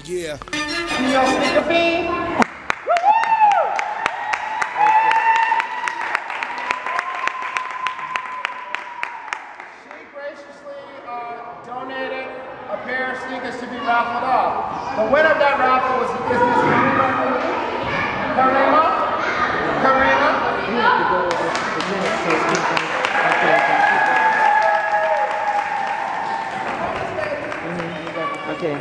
Yeah. You know, sneaker fiend. She graciously donated a pair of sneakers to be raffled off. The winner of that raffle was Miss Karima. Okay.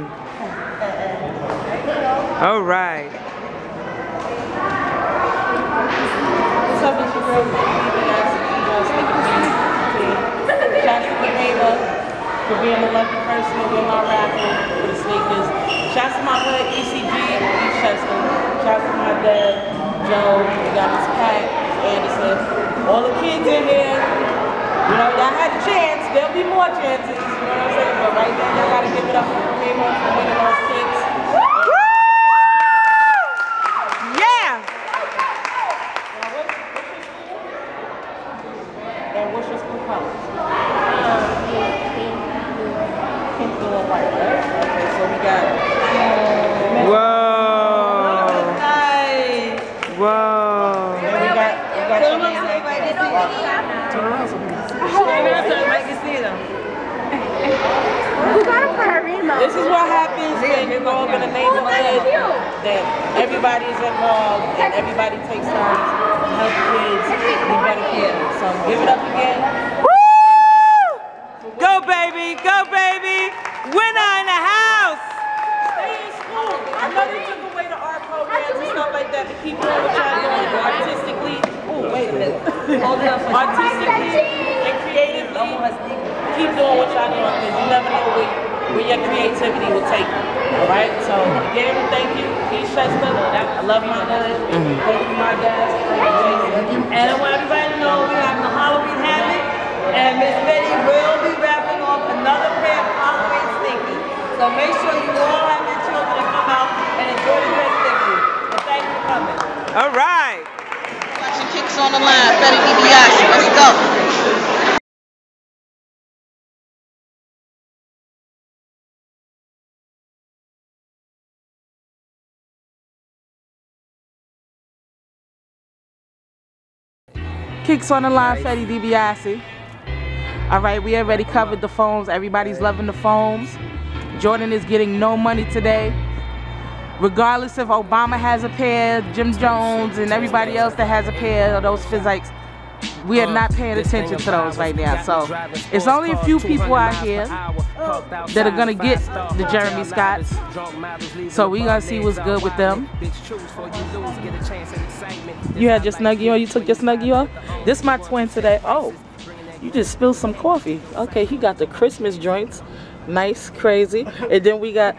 All right. So this is real shout out to Karima for being the lucky person to win my raffle for the sneakers. Shout out to my hood, ECG, East Chester. Shout out to my dad, Joe. We got Miss Pat, Anderson. All the kids in here. You know, y'all had a chance. There'll be more chances. You know what I'm saying? But right now, y'all gotta give it up for Karima for winning those kicks. Yeah! And what's your school color? Pink, blue, and white, right? Okay, so we got. Whoa! Nice. Whoa! And we got your name right there. Turn around so people see them. Who got a Karima? This is what happens when you go up in the neighborhood that everybody's involved and everybody takes turns to help kids be better kids. So give it up again. Woo! Go baby, go baby! Winner in the house! Stay in school. I know they took away the art programs and stuff like that to keep doing what y'all doing artistically. Oh, wait a minute. Hold it up. Artistically and creatively, keep doing what y'all doing because you never know where your creativity will take you. All right? So, again, thank you. East Chester. I love my hood. Thank you, my guys. Thank you, Jason. And I want everybody to know we're having a Halloween Hammock, and Miss Betty will be wrapping off another pair of Halloween sneakers. So make sure you all have your children to come out and enjoy the festivities. And thank you for coming. All right. Watching Kicks on the Line, FETTi DiBiase. Let's go. Kicks on the line, FETTi DiBiase. All right, we already covered the foams. Everybody's loving the foams. Jordan is getting no money today. Regardless if Obama has a pair, Jim Jones, and everybody else that has a pair of those physics, we are not paying attention to those right now. So it's only a few people out here that are gonna get the Jeremy Scotts. So we gonna see what's good with them. You had your Snuggie on? You took your Snuggie off? This is my twin today. Oh, you just spilled some coffee. Okay, he got the Christmas joints. Nice, crazy. And then we got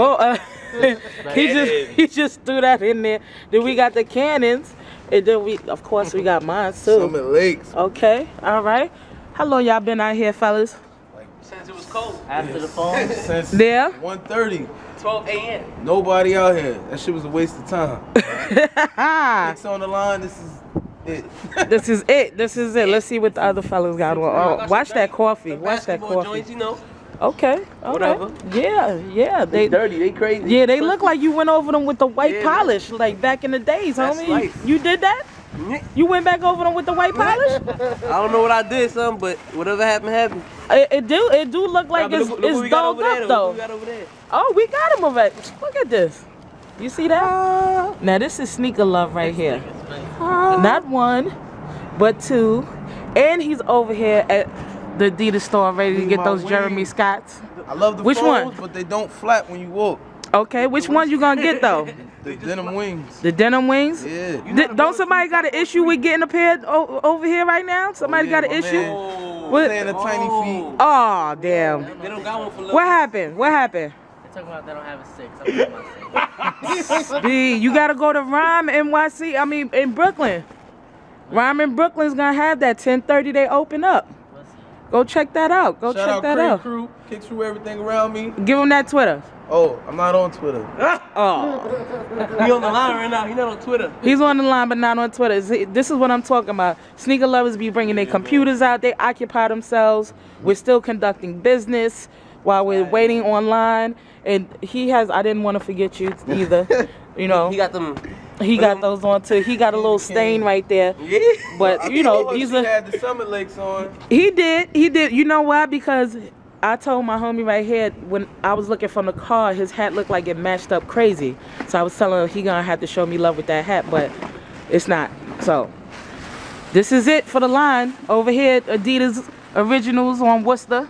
he just threw that in there. Then we got the cannons. And then we, of course, we got mine too. Summit Lakes. Okay, all right. How long y'all been out here, fellas? Since it was cold. After the phone? Since Yeah? 1:30. 12 a.m. Nobody out here. That shit was a waste of time. Kicks on the line. This is it. This is it. This is it. Let's see what the other fellas got on. Oh, watch that coffee. Watch that coffee. Joints, you know. Okay. Whatever. Yeah. They dirty. They crazy. Yeah, they look like you went over them with the white polish, like back in the days, That's homie. life. You did that? You went back over them with the white polish? I don't know what I did, son, but whatever happened, happened. It do look like it's dogged up though. What we got over there? Oh, we got him over. Look at this. You see that? Now this is sneaker love right here. Not one, but two. And he's over here at the Adidas store ready to get those Jeremy Scotts. I love the foams, but they don't flap when you walk. Okay, which one you gonna get though? The denim wings. The denim wings? Yeah. Don't somebody got an issue with getting a pair over here right now? Somebody got an issue? Saying the tiny feet. Oh, damn. They don't got one for What happened? What happened? They're talking about they don't have a 6. I'm talking about 6. B, you gotta go to Rhyme NYC. I mean, in Brooklyn. Rhyme in Brooklyn's gonna have that 10:30. They open up. Go check that out. Go check that out. Crew, Kick through everything around me. Give him that Twitter. Oh, I'm not on Twitter. Oh. He on the line right now. He's not on Twitter. He's on the line, but not on Twitter. This is what I'm talking about. Sneaker lovers be bringing their computers out. They occupy themselves. We're still conducting business. while we're waiting online. And he has, I didn't want to forget you either. You know, He got them. he got those on too. He got a little stain right there. Yeah. But you know, these are. had the Summit Lakes on. He did. You know why? Because I told my homie right here, when I was looking from the car, his hat looked like it matched up crazy. So I was telling him he gonna have to show me love with that hat, but it's not. So this is it for the line over here. Adidas Originals on Worcester,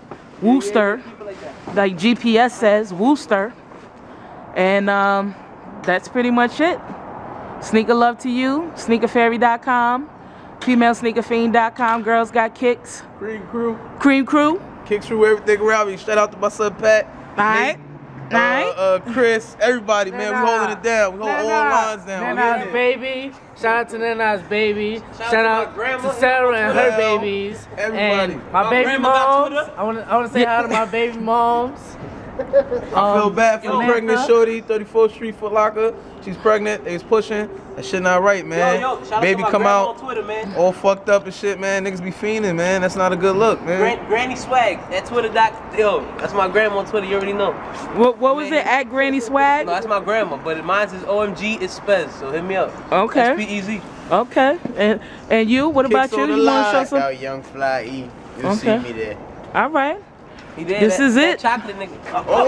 like GPS says, Worcester. And that's pretty much it. Sneaker love to you. Sneakerfairy.com, femalesneakerfiend.com. Girls got kicks. Cream Crew. Cream Crew. Kicks through everything around me. Shout out to my son Pat. Alright. Chris, everybody, man. We holding it down. We holding all lines down. Nana's baby. Shout out to Nana's baby. Shout out to Sarah and her babies. Everybody. And my baby moms. I want to say hi to my baby moms. I feel bad for the pregnant shorty, 34th Street Foot Locker. She's pregnant. They was pushing. That shit not right, man. Yo, shout baby out to my come grandma out on Twitter, man. all fucked up and shit, man. Niggas be fiending, man. That's not a good look, man. Granny Swag at Twitter. Yo, that's my grandma on Twitter. You already know. What was it? At Granny Swag? No, that's my grandma, but mine is OMG. It's Spez. So hit me up. Okay. SPEZ. Okay. And you? What about you? You want to show some? Young Fly E. You'll see me there. All right. This is it. Chocolate nigga.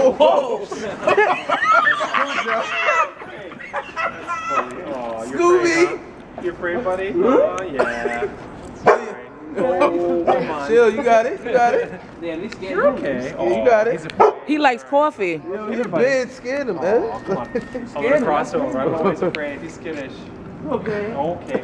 Scooby. You're afraid, buddy? Oh, yeah. Come on. Chill, you got it. You got it. Damn, he's scared. You're okay. Yeah, you got it. He likes coffee. His bed scared him, man. Oh, come on. I'm gonna cross over. I'm always afraid. He's skittish. Okay. Okay.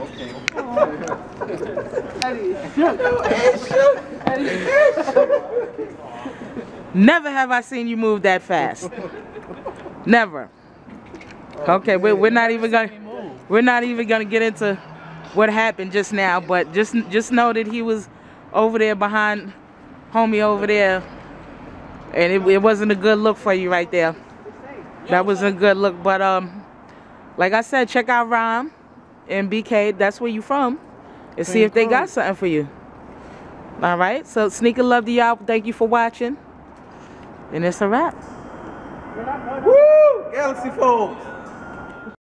Never have I seen you move that fast. Never. Okay, we're not even gonna get into what happened just now, but just know that he was over there behind homie over there, and it wasn't a good look for you right there. That wasn't a good look, but like I said, check out Rhyme and BK. That's where you from, and see if they got something for you. All right, so sneaker love to y'all. Thank you for watching, and it's a wrap. Woo! Galaxy Folds.